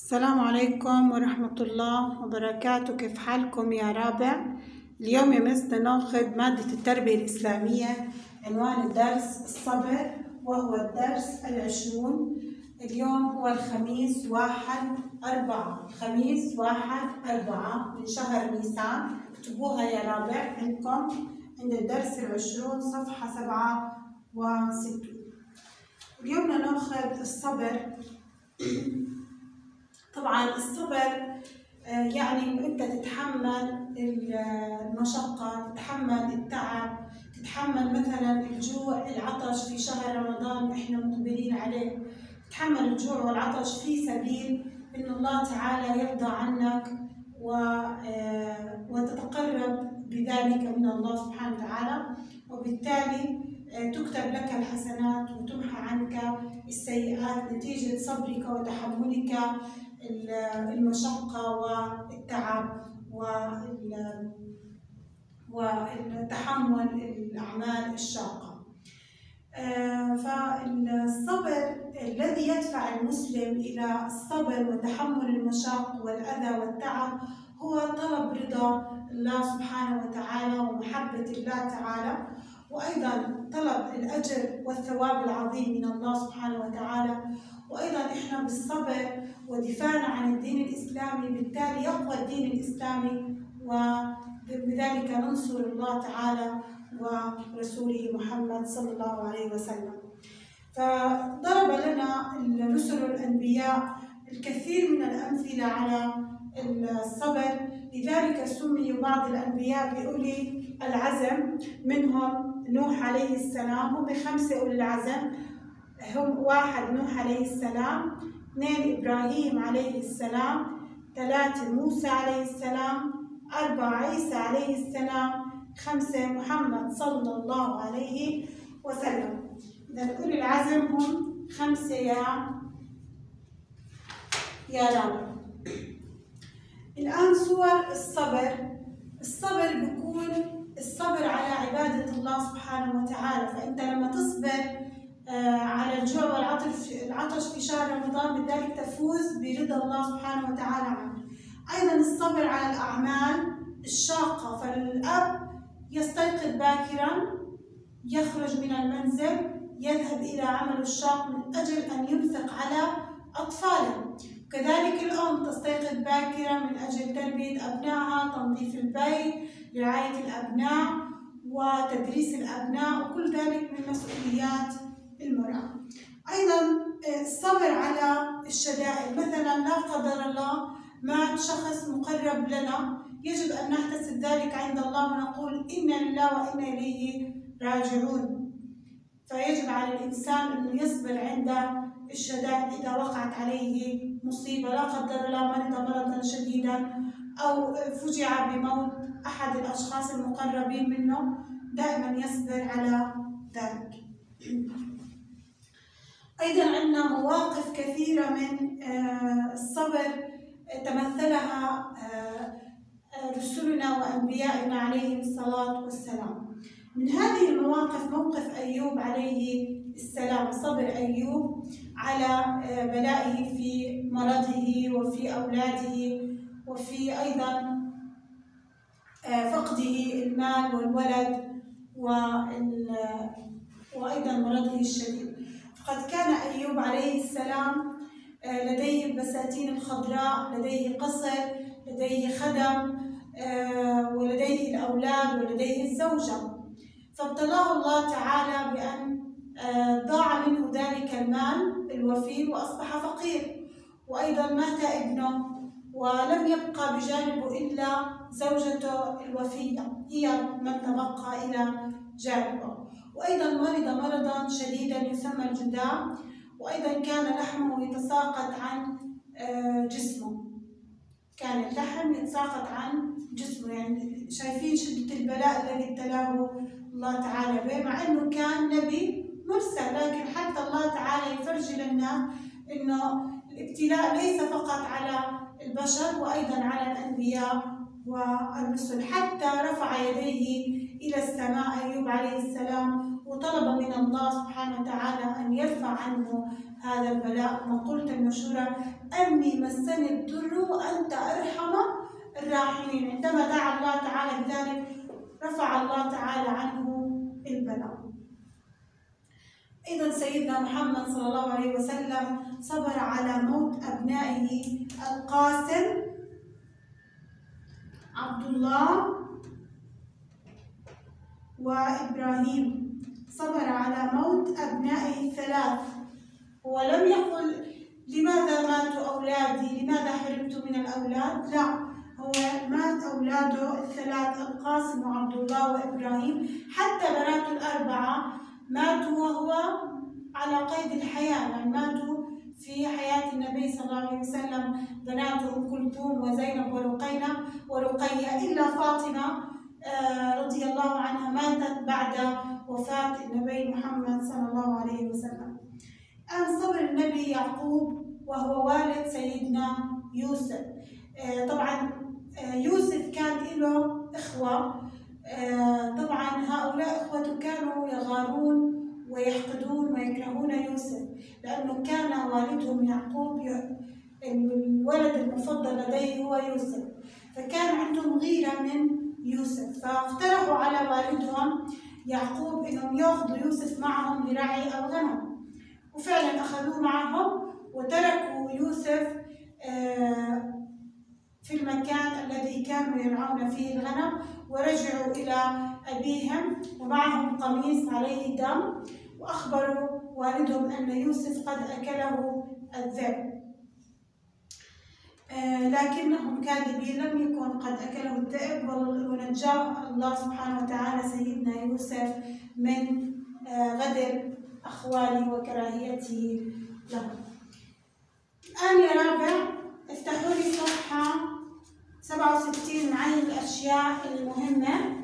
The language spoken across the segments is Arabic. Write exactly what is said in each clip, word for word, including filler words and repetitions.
السلام عليكم ورحمة الله وبركاته. كيف حالكم يا رابع؟ اليوم يمسنا ناخذ مادة التربية الإسلامية. عنوان الدرس الصبر، وهو الدرس العشرون. اليوم هو الخميس واحد أربعة الخميس واحد أربعة من شهر نيسان. اكتبوها يا رابع عندكم عند الدرس العشرون صفحة سبعة وستون. اليوم بدنا ناخذ الصبر. طبعا الصبر يعني انت تتحمل المشقة، تتحمل التعب، تتحمل مثلا الجوع العطش في شهر رمضان احنا مقبلين عليه، تتحمل الجوع والعطش في سبيل ان الله تعالى يرضى عنك وتتقرب بذلك من الله سبحانه وتعالى، وبالتالي تكتب لك الحسنات وتمحى عنك السيئات نتيجة صبرك وتحملك المشقة والتعب وتحمل الأعمال الشاقة. فالصبر الذي يدفع المسلم إلى الصبر وتحمل المشاق والأذى والتعب هو طلب رضا الله سبحانه وتعالى ومحبة الله تعالى، وأيضا طلب الأجر والثواب العظيم من الله سبحانه وتعالى. وأيضا إحنا بالصبر ودفاعنا عن الدين الإسلامي بالتالي يقوى الدين الإسلامي، وبذلك ننصر الله تعالى ورسوله محمد صلى الله عليه وسلم. فضرب لنا الرسل والأنبياء الكثير من الأمثلة على الصبر، لذلك سمي بعض الأنبياء بأولي العزم، منهم نوح عليه السلام. هم خمسة أولي العزم، هم واحد نوح عليه السلام، اثنين إبراهيم عليه السلام، ثلاثة موسى عليه السلام، أربعة عيسى عليه السلام، خمسة محمد صلى الله عليه وسلم. إذا أولي العزم هم خمسة يا يا رب. الآن صور الصبر. الصبر بيكون الصبر على عبادة الله سبحانه وتعالى، فأنت لما تصبر على الجوع والعطش في شهر رمضان بذلك تفوز برضا الله سبحانه وتعالى عنك. أيضا الصبر على الأعمال الشاقة، فالأب يستيقظ باكرا، يخرج من المنزل، يذهب إلى عمله الشاق من أجل أن ينفق على أطفاله. كذلك الأم تستيقظ باكرا من أجل تربية أبنائها، تنظيف البيت، رعاية الأبناء وتدريس الأبناء، وكل ذلك من مسؤوليات المرأة. أيضا الصبر على الشدائد، مثلا لا قدر الله مات شخص مقرب لنا، يجب أن نحتسب ذلك عند الله ونقول إنا لله وإنا إليه راجعون. فيجب على الإنسان أن يصبر عند الشدائد إذا وقعت عليه مصيبة، لا قدر الله مرض مرضا شديدا أو فجع بموت أحد الأشخاص المقربين منه، دائما يصبر على ذلك. أيضا عندنا مواقف كثيرة من الصبر تمثلها رسلنا وأنبيائنا عليهم الصلاة والسلام. من هذه المواقف موقف أيوب عليه السلام، صبر أيوب على بلائه في مرضه وفي أولاده وفي أيضا فقده المال والولد وأيضا مرضه الشديد. فقد كان أيوب عليه السلام لديه البساتين الخضراء، لديه قصر، لديه خدم، ولديه الأولاد ولديه الزوجة. فابتلاه الله تعالى بأن ضاع منه ذلك المال الوفير وأصبح فقير، وأيضا مات ابنه ولم يبقى بجانبه إلا زوجته الوفية، هي من تبقى إلى جانبه. وأيضا مرض مرضا شديدا يسمى الجذام، وأيضا كان لحمه يتساقط عن جسمه، كان اللحم يتساقط عن جسمه. يعني شايفين شدة البلاء الذي ابتلاه الله تعالى به، مع أنه كان نبي مرسل، لكن حتى الله تعالى يفرج لنا أنه الابتلاء ليس فقط على البشر وأيضا على الأنبياء والرسل. حتى رفع يديه إلى السماء أيوب عليه السلام وطلب من الله سبحانه وتعالى أن يرفع عنه هذا البلاء. مقولة المشهورة: أني مسني الضر وأنت أرحم الراحمين. عندما دعا الله تعالى بذلك رفع الله تعالى عنه البلاء. أيضا سيدنا محمد صلى الله عليه وسلم صبر على موت أبنائه القاسم، عبد الله وإبراهيم. صبر على موت أبنائه الثلاث، ولم يقل لماذا ماتوا أولادي، لماذا حرمت من الأولاد، لا، هو مات أولاده الثلاث القاسم وعبد الله وإبراهيم. حتى بناته الأربعة ماتوا وهو على قيد الحياة، يعني ماتوا في حياة النبي صلى الله عليه وسلم، بناته أم كلثوم وزينب ورقية ورقية إلا فاطمة رضي الله عنها ماتت بعد وفاة النبي محمد صلى الله عليه وسلم. الآن صبر النبي يعقوب وهو والد سيدنا يوسف. طبعا يوسف كان له إخوة، طبعا هؤلاء إخوته كانوا يغارون ويحقدون ويكرهون يوسف، لأنه كان والدهم يعقوب الولد المفضل لديه هو يوسف، فكان عندهم غيرة من يوسف، فاقترحوا على والدهم يعقوب انهم ياخذوا يوسف معهم لرعي الغنم، وفعلا اخذوه معهم وتركوا يوسف في المكان الذي كانوا يرعون فيه الغنم، ورجعوا الى ابيهم ومعهم قميص عليه دم، واخبروا والدهم ان يوسف قد اكله الذئب. آه لكنهم كاذبين، لم يكن قد أكله الذئب، ونجاه الله سبحانه وتعالى سيدنا يوسف من آه غدر أخواله وكراهيته لهم. الآن يا رابع افتحوا لي صفحة سبعة وستين عن الأشياء المهمة.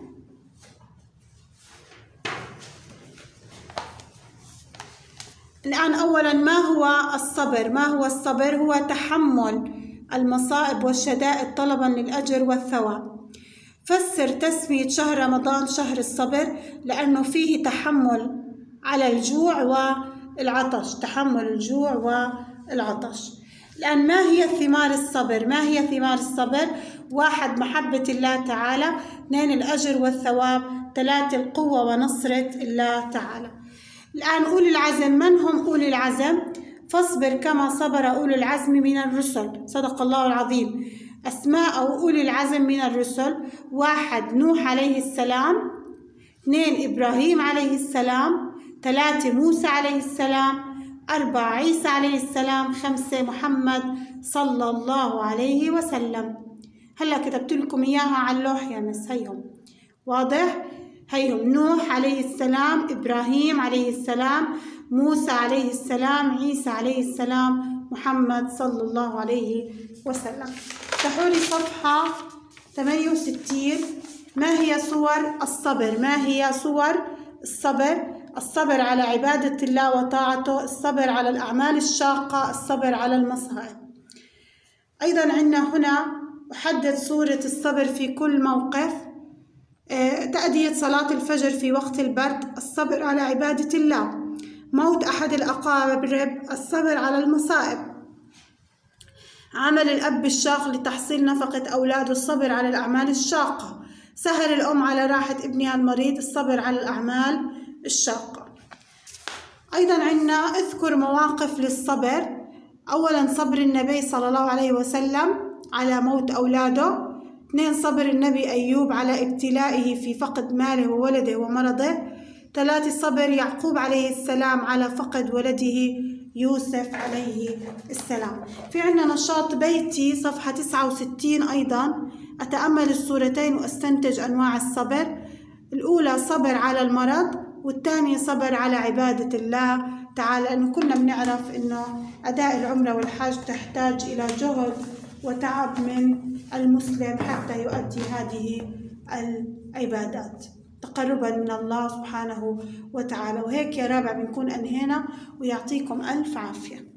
الآن أولا ما هو الصبر؟ ما هو الصبر؟ هو تحمل المصائب والشدائد طلبا للأجر والثواب. فسر تسمية شهر رمضان شهر الصبر لأنه فيه تحمل على الجوع والعطش، تحمل الجوع والعطش. الآن ما هي ثمار الصبر؟ ما هي ثمار الصبر؟ واحد محبة الله تعالى، اثنين الأجر والثواب، ثلاثة القوة ونصرة الله تعالى. الآن أولي العزم، من هم أولي العزم؟ فاصبر كما صبر أولي العزم من الرسل، صدق الله العظيم. أسماء أولي العزم من الرسل: واحد نوح عليه السلام، اثنين إبراهيم عليه السلام، ثلاثة موسى عليه السلام، أربعة عيسى عليه السلام، خمسة محمد صلى الله عليه وسلم. هلا كتبت لكم إياها على اللوح يا مس، هيهم واضح؟ هيهم نوح عليه السلام، إبراهيم عليه السلام، موسى عليه السلام، عيسى عليه السلام، محمد صلى الله عليه وسلم. افتحوا لي صفحة ثمانية وستين. ما هي صور الصبر؟ ما هي صور الصبر؟ الصبر على عبادة الله وطاعته، الصبر على الأعمال الشاقة، الصبر على المصائب. أيضا عندنا هنا أحدد صورة الصبر في كل موقف. تأدية صلاة الفجر في وقت البرد، الصبر على عبادة الله. موت أحد الأقارب، الصبر على المصائب. عمل الأب الشاق لتحصيل نفقة أولاده، الصبر على الأعمال الشاقة. سهر الأم على راحة ابنها المريض، الصبر على الأعمال الشاقة. أيضا عندنا اذكر مواقف للصبر. أولا صبر النبي صلى الله عليه وسلم على موت أولاده. اثنين صبر النبي أيوب على ابتلائه في فقد ماله وولده ومرضه. ثلاثة صبر يعقوب عليه السلام على فقد ولده يوسف عليه السلام. في عندنا نشاط بيتي صفحة تسعة وستين أيضا. أتأمل الصورتين وأستنتج أنواع الصبر. الأولى صبر على المرض، والثانية صبر على عبادة الله تعالى، لأنه كنا بنعرف أنه أداء العمرة والحج تحتاج إلى جهد وتعب من المسلم حتى يؤدي هذه العبادات تقربا من الله سبحانه وتعالى. وهيك يا رابع بنكون أنهينا، ويعطيكم ألف عافية.